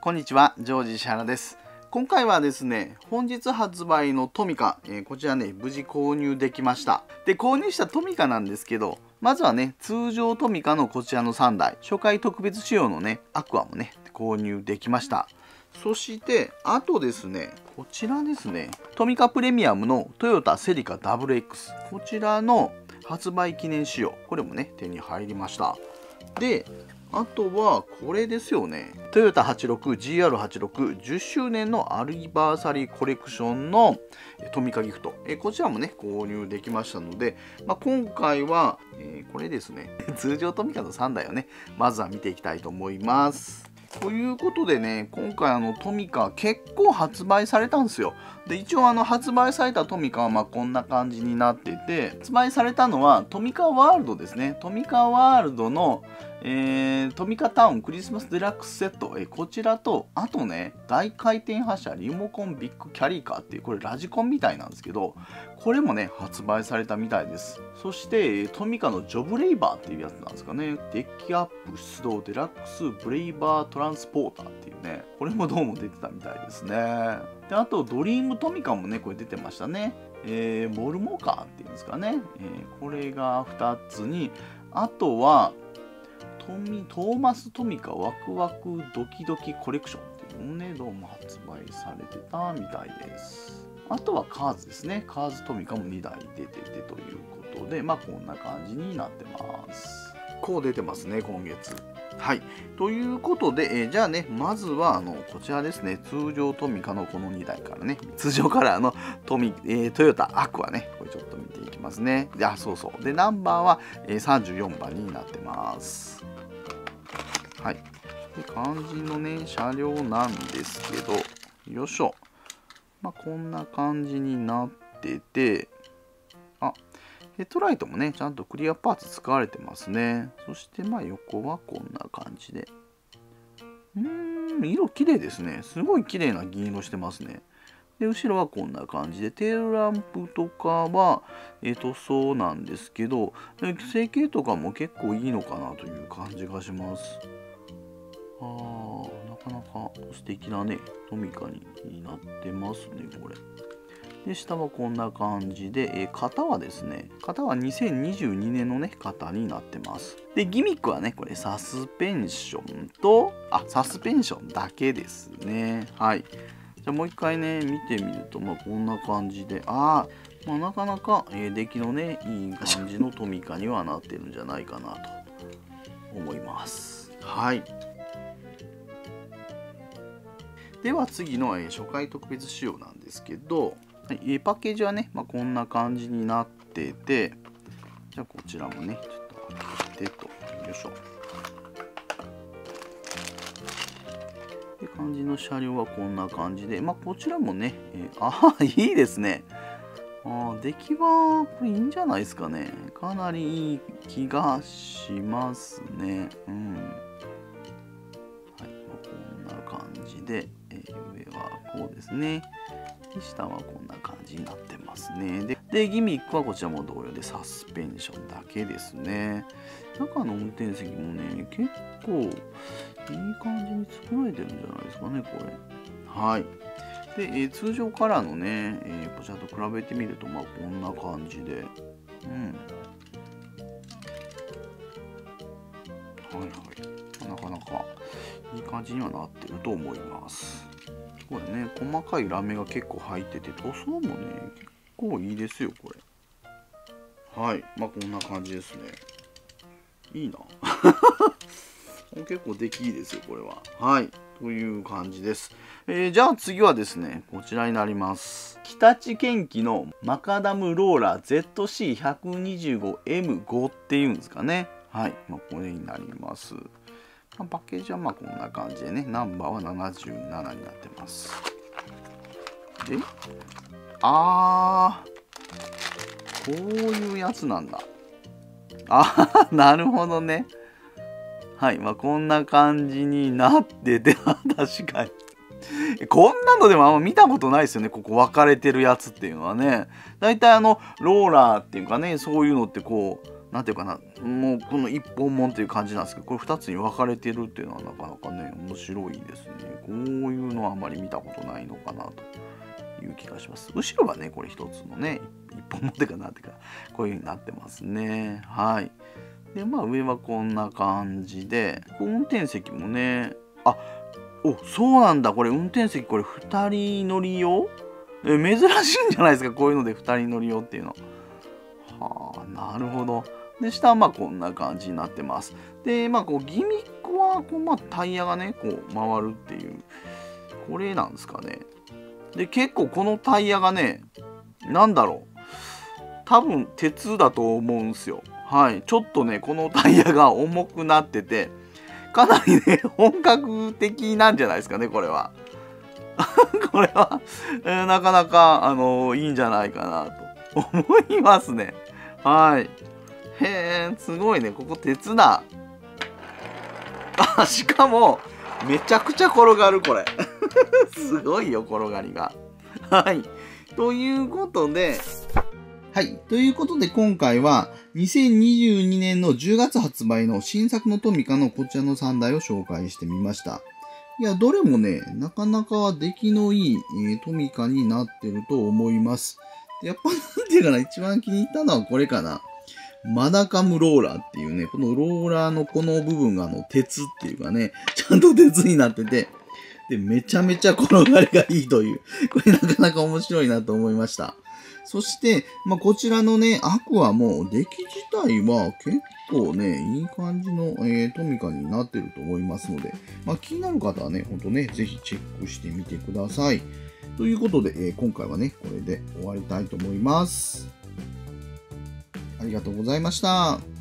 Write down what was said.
こんにちは、ジョージ石原です。今回はですね、本日発売のトミカ、こちらね、無事購入できました。で、購入したトミカなんですけど、まずはね、通常トミカのこちらの3台、初回特別仕様のね、アクアもね、購入できました。そして、あとですね、こちらですね、トミカプレミアムのトヨタセリカ WX、こちらの発売記念仕様、これもね、手に入りました。で、あとはこれですよね。トヨタ86、GR86、10周年のアニバーサリーコレクションのトミカギフト。こちらもね、購入できましたので、今回は、これですね。通常トミカの3台をね、まずは見ていきたいと思います。ということでね、今回トミカ結構発売されたんですよ。で、一応発売されたトミカはこんな感じになってて、発売されたのはトミカワールドですね。トミカワールドの、トミカタウンクリスマスデラックスセット、こちらと、あとね、大回転発射リモコンビッグキャリーカーっていう、これラジコンみたいなんですけど、これもね、発売されたみたいです。そして、トミカのジョブレイバーっていうやつなんですかね。デッキアップ出動デラックスブレイバートランスポーターっていうね、これもどうも出てたみたいですね。で、あと、ドリームトミカもね、これ出てましたね。モルモカーっていうんですかね。これが2つに、あとは、トーマストミカワクワクドキドキコレクションっていうのもね、どうも発売されてたみたいです。あとはカーズですね。カーズトミカも2台出ててということで、こんな感じになってます。こう出てますね、今月。はい。ということで、じゃあね、まずは、こちらですね、通常トミカのこの2台からね、通常カラーのトヨタアクアね、これちょっと見ていきますね。そうそう。で、ナンバーは、34番になってます。はい。で、肝心のね、車両なんですけど、よいしょ。こんな感じになってて、ヘッドライトもね、ちゃんとクリアパーツ使われてますね。そして、横はこんな感じで。色綺麗ですね。すごい綺麗な銀色してますね。で、後ろはこんな感じで、テールランプとかは、塗装なんですけど、成形とかも結構いいのかなという感じがします。なかなか素敵なね、トミカになってますね、これ。で、下はこんな感じで、型はですね、型は2022年のね、型になってます。で、ギミックはね、これサスペンションと、サスペンションだけですね。はい。じゃあもう一回ね、見てみると、こんな感じで、なかなか、出来のね、いい感じのトミカにはなってるんじゃないかなと思います。はい。では次の初回特別仕様なんですけど、パッケージはね、こんな感じになってて、じゃあこちらもね、ちょっと開けてと、よいしょ。で、感じの車両はこんな感じで、こちらもね、いいですね。出来は、これいいんじゃないですかね。かなりいい気がしますね。はい、こんな感じで、上はこうですね。で、下はこんな感じになってますね。で、ギミックはこちらも同様でサスペンションだけですね。中の運転席もね、結構いい感じに作られてるんじゃないですかね、これ。はい。で、通常カラーのね、こちらと比べてみると、こんな感じで。はい。なかなかいい感じにはなってると思います。これね、細かいラメが結構入ってて、塗装もね、結構いいですよ、これ。はい。こんな感じですね。いいな。結構出来いいですよ、これは。はい。という感じです。じゃあ次はですね、こちらになります。日立建機のマカダムローラー ZC125M5 っていうんですかね。はい。これになります。パッケージはこんな感じでね、ナンバーは77になってます。で、こういうやつなんだ。なるほどね。はい、こんな感じになってて、確かに。こんなのでもあんま見たことないですよね、ここ分かれてるやつっていうのはね。だいたいローラーっていうかね、そういうのってこう、 なんていうかな、もうこの一本もんっていう感じなんですけど、これ2つに分かれてるっていうのはなかなかね、面白いですね。こういうのはあまり見たことないのかなという気がします。後ろはね、これ1つのね、一本もんってかなっていうか、こういう風になってますね。はい。で、まあ上はこんな感じで、運転席もね、あ、そうなんだ。これ運転席これ2人乗り用？珍しいんじゃないですか、こういうので2人乗り用っていうの。はあ、なるほど。で、下はまあこんな感じになってます。で、まあこうギミックはこう、まあ、タイヤがね、こう回るっていう、これなんですかね。で、結構このタイヤがね、なんだろう。多分鉄だと思うんすよ。はい。ちょっとね、このタイヤが重くなってて、かなりね、本格的なんじゃないですかね、これは。これは、なかなか、いいんじゃないかなと思いますね。はい。へえ、すごいね。ここ鉄だ。しかも、めちゃくちゃ転がる、これ。すごいよ、転がりが。はい。ということで、今回は、2022年の10月発売の新作のトミカのこちらの3台を紹介してみました。いや、どれもね、なかなか出来のいい、トミカになってると思います。やっぱなんていうかな、一番気に入ったのはこれかな。マダカムローラーっていうね、このローラーのこの部分が鉄っていうかね、ちゃんと鉄になってて、で、めちゃめちゃ転がりがいいという、これなかなか面白いなと思いました。そして、まあ、こちらのね、アクアも出来自体は結構ね、いい感じの、トミカになってると思いますので、まあ、気になる方はね、ほんとね、ぜひチェックしてみてください。ということで、今回はね、これで終わりたいと思います。ありがとうございました。